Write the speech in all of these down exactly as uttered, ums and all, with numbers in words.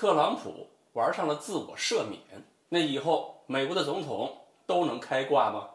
特朗普玩上了自我赦免，那以后美国的总统都能开挂吗？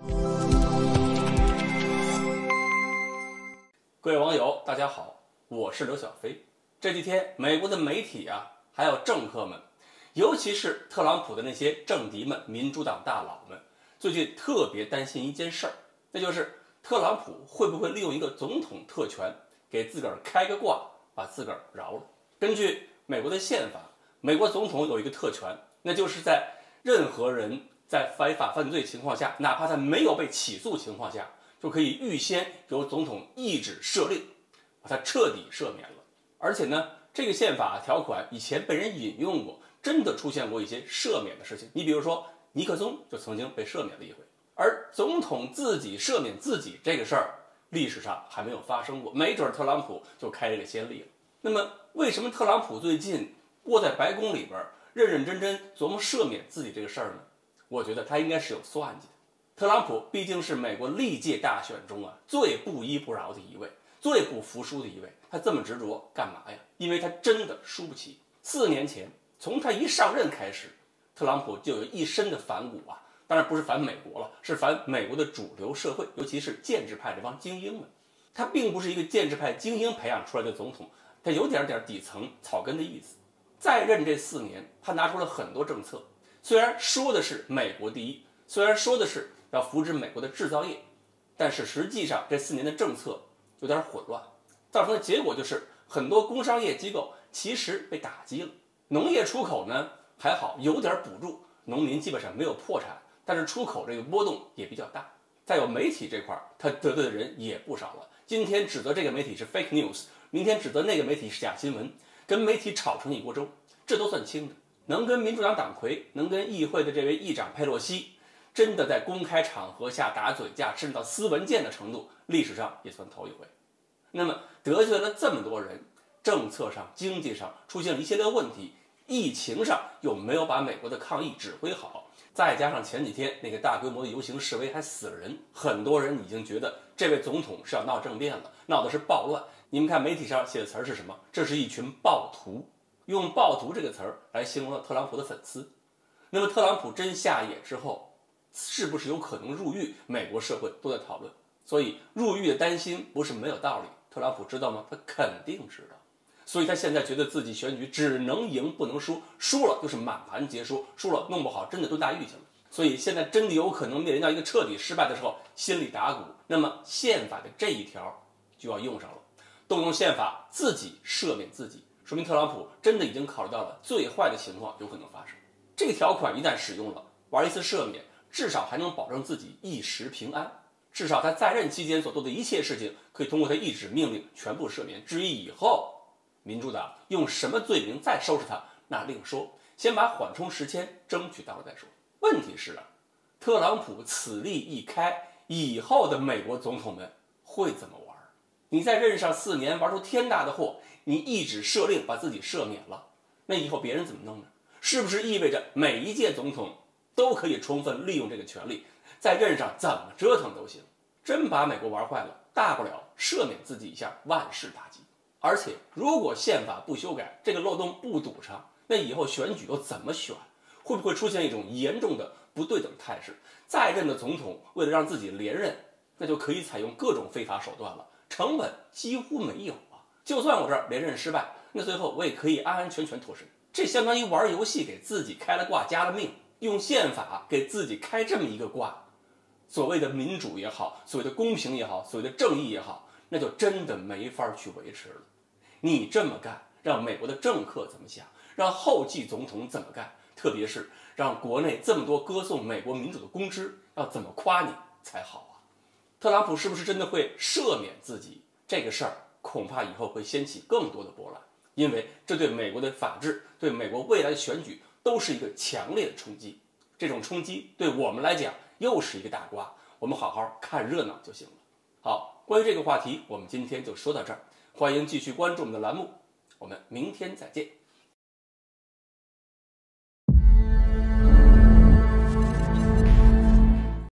各位网友，大家好，我是刘小飞。这几天，美国的媒体啊，还有政客们，尤其是特朗普的那些政敌们、民主党大佬们，最近特别担心一件事儿，那就是特朗普会不会利用一个总统特权，给自个儿开个挂，把自个儿饶了。根据美国的宪法，美国总统有一个特权，那就是在任何人在违法犯罪情况下，哪怕他没有被起诉情况下，就可以预先由总统一纸赦令，把他彻底赦免了。而且呢，这个宪法条款以前被人引用过，真的出现过一些赦免的事情。你比如说，尼克松就曾经被赦免了一回。而总统自己赦免自己这个事儿，历史上还没有发生过，没准特朗普就开这个先例了。那么，为什么特朗普最近窝在白宫里边，认认真真琢磨赦免自己这个事儿呢？我觉得他应该是有算计的。特朗普毕竟是美国历届大选中啊最不依不饶的一位，最不服输的一位。他这么执着干嘛呀？因为他真的输不起。四年前，从他一上任开始，特朗普就有一身的反骨啊。当然不是反美国了，是反美国的主流社会，尤其是建制派这帮精英们。他并不是一个建制派精英培养出来的总统，他有点点底层草根的意思。在任这四年，他拿出了很多政策，虽然说的是美国第一，虽然说的是要扶持美国的制造业，但是实际上这四年的政策有点混乱，造成的结果就是很多工商业机构其实被打击了。农业出口呢还好，有点补助，农民基本上没有破产。但是出口这个波动也比较大，再有媒体这块，他得罪的人也不少了。今天指责这个媒体是 fake news， 明天指责那个媒体是假新闻，跟媒体吵成一锅粥，这都算轻的。能跟民主党党魁，能跟议会的这位议长佩洛西，真的在公开场合下打嘴架，甚至到撕文件的程度，历史上也算头一回。那么得罪了这么多人，政策上、经济上出现了一系列问题，疫情上又没有把美国的抗疫指挥好。再加上前几天那个大规模的游行示威还死了人，很多人已经觉得这位总统是要闹政变了，闹的是暴乱。你们看媒体上写的词儿是什么？这是一群暴徒，用暴徒这个词儿来形容了特朗普的粉丝。那么特朗普真下野之后，是不是有可能入狱？美国社会都在讨论，所以入狱的担心不是没有道理。特朗普知道吗？他肯定知道。所以他现在觉得自己选举只能赢不能输，输了就是满盘皆输，输了弄不好真的蹲大狱去了。所以现在真的有可能面临到一个彻底失败的时候，心里打鼓。那么宪法的这一条就要用上了，动用宪法自己赦免自己，说明特朗普真的已经考虑到了最坏的情况有可能发生。这个条款一旦使用了，玩一次赦免，至少还能保证自己一时平安。至少他在任期间所做的一切事情，可以通过他一纸命令全部赦免。至于以后民主党用什么罪名再收拾他，那另说，先把缓冲时间争取到了再说。问题是啊，特朗普此例一开，以后的美国总统们会怎么玩？你在任上四年玩出天大的祸，你一纸赦令把自己赦免了，那以后别人怎么弄呢？是不是意味着每一届总统都可以充分利用这个权利，在任上怎么折腾都行？真把美国玩坏了，大不了赦免自己一下，万事大吉。而且，如果宪法不修改，这个漏洞不堵上，那以后选举又怎么选？会不会出现一种严重的不对等态势？在任的总统为了让自己连任，那就可以采用各种非法手段了，成本几乎没有啊！就算我这儿连任失败，那最后我也可以安安全全脱身。这相当于玩游戏给自己开了挂，加了命，用宪法给自己开这么一个挂。所谓的民主也好，所谓的公平也好，所谓的正义也好，那就真的没法去维持了。你这么干，让美国的政客怎么想？让后继总统怎么干？特别是让国内这么多歌颂美国民主的公知要怎么夸你才好啊？特朗普是不是真的会赦免自己？这个事儿恐怕以后会掀起更多的波澜，因为这对美国的法治、对美国未来的选举都是一个强烈的冲击。这种冲击对我们来讲又是一个大瓜，我们好好看热闹就行了。好，关于这个话题，我们今天就说到这儿。欢迎继续关注我们的栏目，我们明天再见。